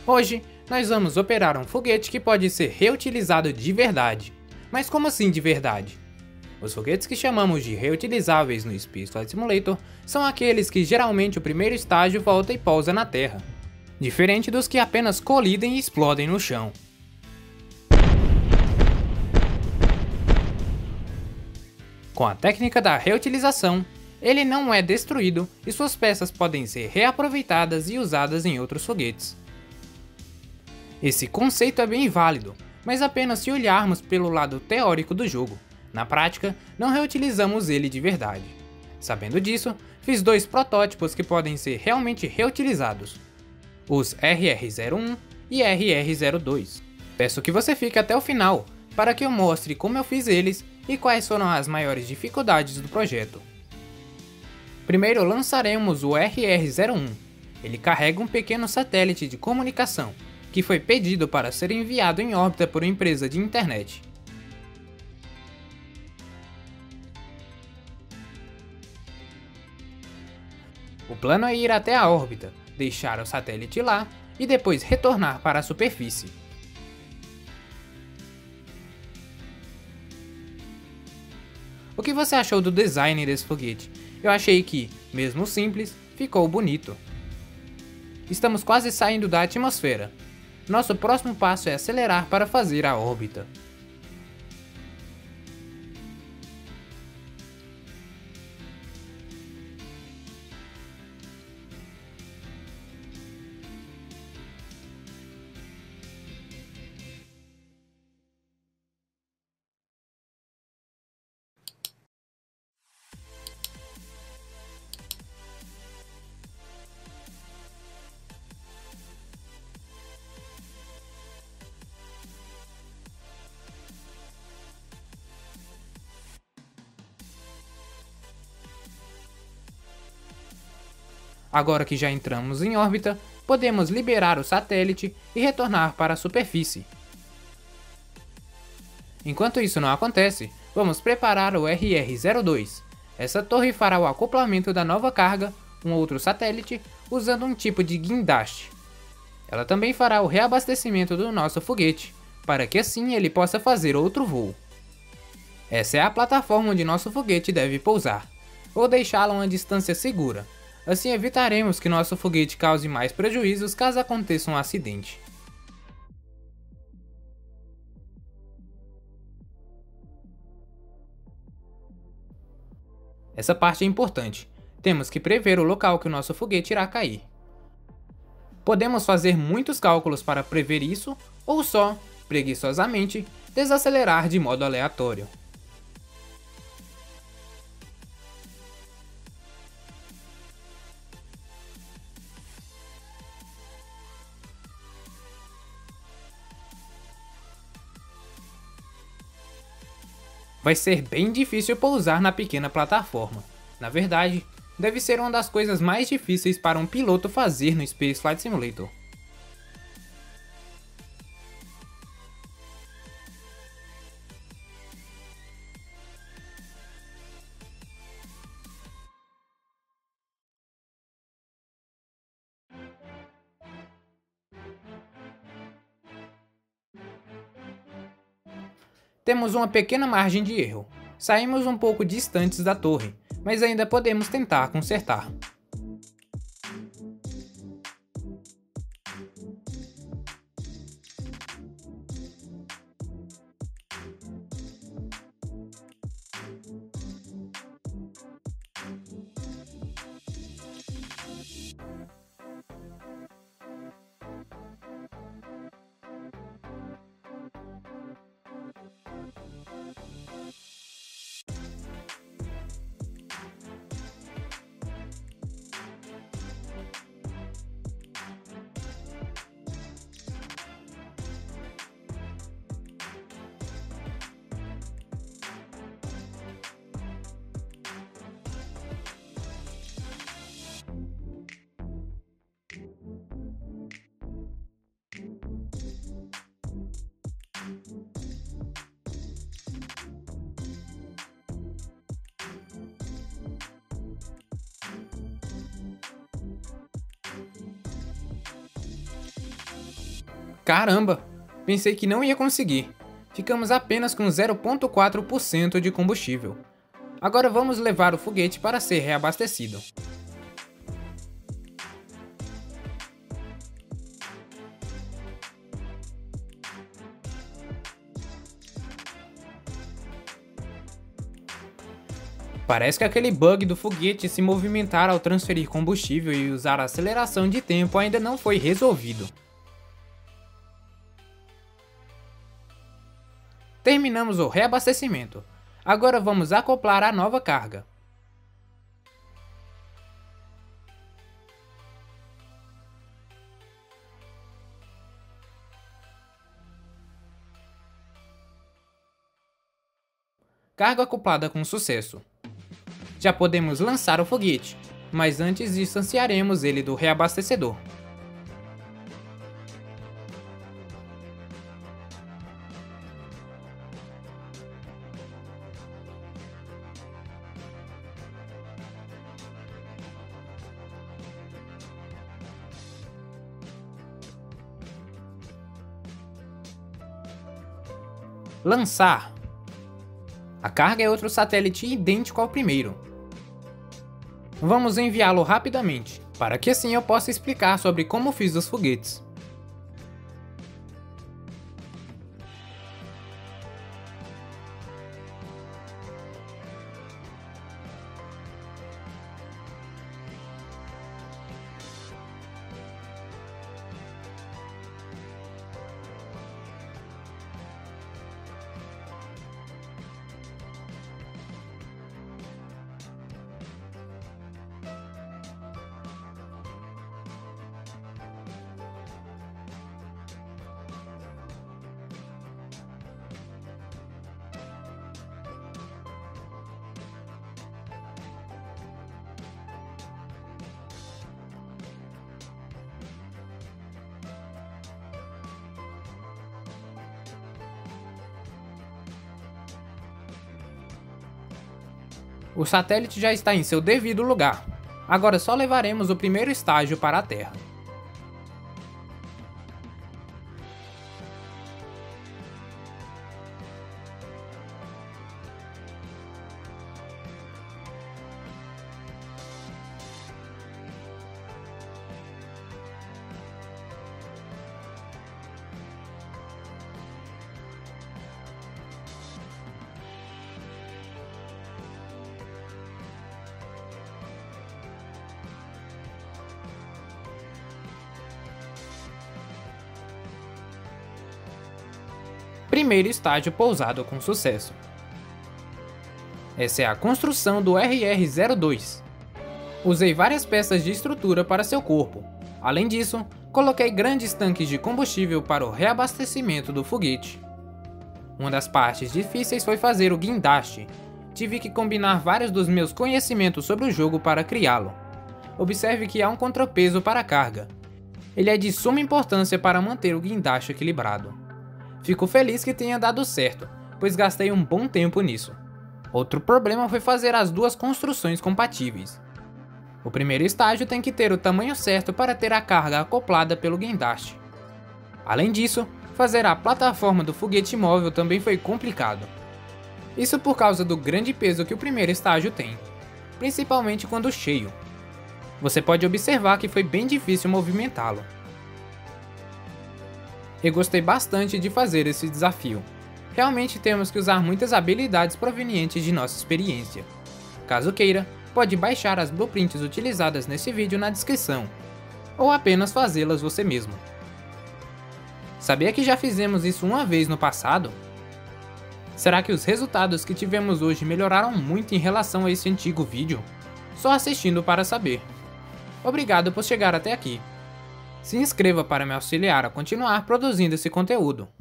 Hoje, nós vamos operar um foguete que pode ser reutilizado de verdade. Mas como assim de verdade? Os foguetes que chamamos de reutilizáveis no Space Flight Simulator são aqueles que geralmente o primeiro estágio volta e pousa na Terra, diferente dos que apenas colidem e explodem no chão. Com a técnica da reutilização, ele não é destruído e suas peças podem ser reaproveitadas e usadas em outros foguetes. Esse conceito é bem válido, mas apenas se olharmos pelo lado teórico do jogo. Na prática, não reutilizamos ele de verdade. Sabendo disso, fiz dois protótipos que podem ser realmente reutilizados, os RR-01 e RR-02. Peço que você fique até o final, para que eu mostre como eu fiz eles e quais foram as maiores dificuldades do projeto. Primeiro lançaremos o RR-01. Ele carrega um pequeno satélite de comunicação, que foi pedido para ser enviado em órbita por uma empresa de internet. O plano é ir até a órbita, deixar o satélite lá e depois retornar para a superfície. O que você achou do design desse foguete? Eu achei que, mesmo simples, ficou bonito. Estamos quase saindo da atmosfera. Nosso próximo passo é acelerar para fazer a órbita. Agora que já entramos em órbita, podemos liberar o satélite e retornar para a superfície. Enquanto isso não acontece, vamos preparar o RR-02. Essa torre fará o acoplamento da nova carga, um outro satélite, usando um tipo de guindaste. Ela também fará o reabastecimento do nosso foguete, para que assim ele possa fazer outro voo. Essa é a plataforma onde nosso foguete deve pousar. Vou deixá-la a uma distância segura. Assim evitaremos que nosso foguete cause mais prejuízos caso aconteça um acidente. Essa parte é importante. Temos que prever o local que o nosso foguete irá cair. Podemos fazer muitos cálculos para prever isso, ou só, preguiçosamente, desacelerar de modo aleatório. Vai ser bem difícil pousar na pequena plataforma. Na verdade, deve ser uma das coisas mais difíceis para um piloto fazer no Space Flight Simulator. Temos uma pequena margem de erro. Saímos um pouco distantes da torre, mas ainda podemos tentar consertar. Caramba! Pensei que não ia conseguir. Ficamos apenas com 0,4% de combustível. Agora vamos levar o foguete para ser reabastecido. Parece que aquele bug do foguete se movimentar ao transferir combustível e usar a aceleração de tempo ainda não foi resolvido. Terminamos o reabastecimento. Agora vamos acoplar a nova carga. Carga acoplada com sucesso. Já podemos lançar o foguete, mas antes distanciaremos ele do reabastecedor. Lançar. A carga é outro satélite idêntico ao primeiro. Vamos enviá-lo rapidamente, para que assim eu possa explicar sobre como fiz os foguetes. O satélite já está em seu devido lugar. Agora só levaremos o primeiro estágio para a Terra. Primeiro estágio pousado com sucesso. Essa é a construção do RR-02. Usei várias peças de estrutura para seu corpo. Além disso, coloquei grandes tanques de combustível para o reabastecimento do foguete. Uma das partes difíceis foi fazer o guindaste. Tive que combinar vários dos meus conhecimentos sobre o jogo para criá-lo. Observe que há um contrapeso para a carga. Ele é de suma importância para manter o guindaste equilibrado. Fico feliz que tenha dado certo, pois gastei um bom tempo nisso. Outro problema foi fazer as duas construções compatíveis. O primeiro estágio tem que ter o tamanho certo para ter a carga acoplada pelo guindaste. Além disso, fazer a plataforma do foguete móvel também foi complicado. Isso por causa do grande peso que o primeiro estágio tem, principalmente quando cheio. Você pode observar que foi bem difícil movimentá-lo. Eu gostei bastante de fazer esse desafio. Realmente temos que usar muitas habilidades provenientes de nossa experiência. Caso queira, pode baixar as blueprints utilizadas nesse vídeo na descrição, ou apenas fazê-las você mesmo. Sabia que já fizemos isso uma vez no passado? Será que os resultados que tivemos hoje melhoraram muito em relação a esse antigo vídeo? Só assistindo para saber. Obrigado por chegar até aqui. Se inscreva para me auxiliar a continuar produzindo esse conteúdo.